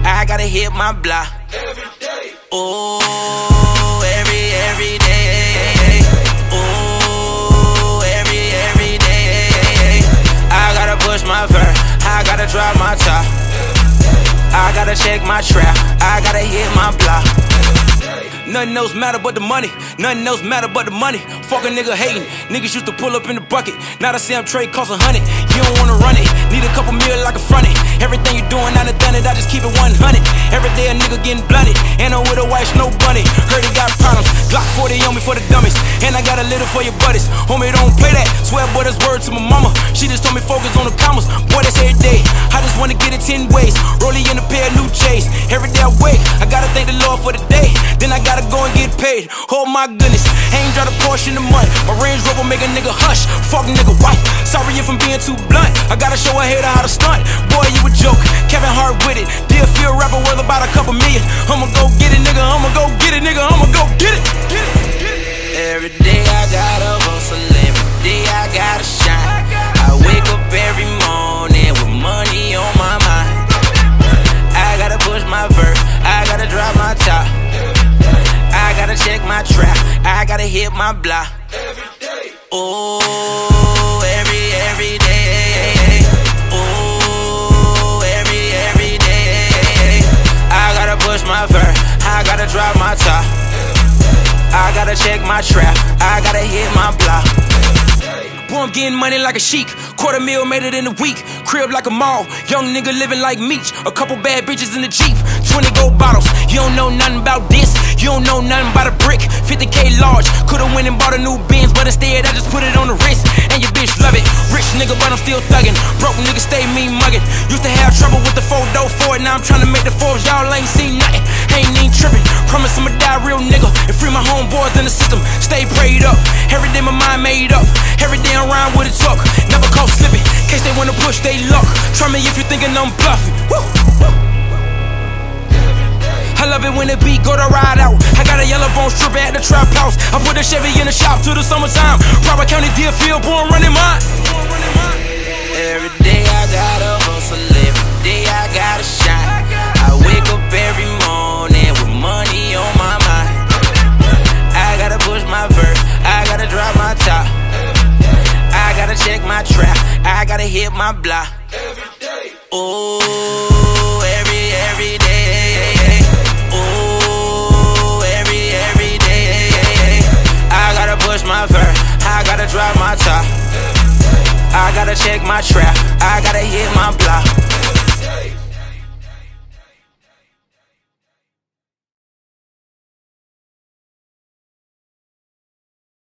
I gotta hit my block. Oh, every day. Oh, every day. I gotta push my vert, I gotta drop my top. I gotta check my trap, I gotta hit my block. Nothing else matter but the money. Nothing else matter but the money. Fuck a nigga hating. Niggas used to pull up in the bucket. Now the same trade costs 100. You don't wanna run it. Need a couple mil like a front it. Everything you doing, I done done it. I just keep it 100. Every day a nigga getting blunted. And I'm with a wife, no bunny. Heard he got problems. Glock 40 on me for the dummies. And I got a little for your buddies. Homie, don't play that. Swear, boy, that's word to my mama. She just told me focus on the commas. Boy, that's every day. I just wanna get it 10 ways. Rollie in a pair of new J's. Every day I wake, I gotta thank the Lord for the day. Then I gotta go and get paid. Oh my goodness, I ain't drive a Porsche in the mud. My Range Rover make a nigga hush. Fuck nigga white. Sorry if I'm being too blunt. I gotta show a hater how to stunt. Boy, you a joke. Kevin Hart with it. Deal feel rapper worth about a couple million. I'ma go get it, nigga. I'ma go get it, nigga. I'ma go get it. Every day I gotta hustle. Every day I gotta shine. I wake up every morning with money on my mind. I gotta push my vert. I gotta drop my top. I gotta check my trap, I gotta hit my block. Oh, every day. Oh, every day. I gotta push my vert, I gotta drop my top. I gotta check my trap, I gotta hit my block. Boy, I'm getting money like a sheik. $250,000 made it in a week. Crib like a mall. Young nigga living like Meech. A couple bad bitches in the Jeep. 20 gold bottles. You don't know nothing about this. You don't know nothing about a brick. 50K large. Could've went and bought a new Benz, but instead I just put it on the wrist. And your bitch love it. Rich nigga, but I'm still thuggin'. Broke nigga, stay mean muggin'. Used to have trouble with the 4-door Ford. Now I'm tryna make the Forbes. Y'all ain't seen nothing. Ain't even trippin'. Promise I'ma die real nigga. And free my homeboys in the system. Stay prayed up. Every day my mind made up. Every day I'm around with a talk. Never caught slipping. Case they wanna push they luck. Try me if you thinking I'm bluffing. Woo. I love it when the beat go to ride out. I got a yellow bone stripper at the trap house. I put a Chevy in the shop till the summertime. Robert County Deerfield, boy, I'm running mine. Every day I gotta hustle. Every day I gotta shine. I wake up every morning with money on my mind. I gotta push my vert. I gotta drop my top. I gotta check my trap, I gotta hit my block. Oh, every day. Oh, every day. I gotta push my vert, I gotta drop my top. I gotta check my trap, I gotta hit my block.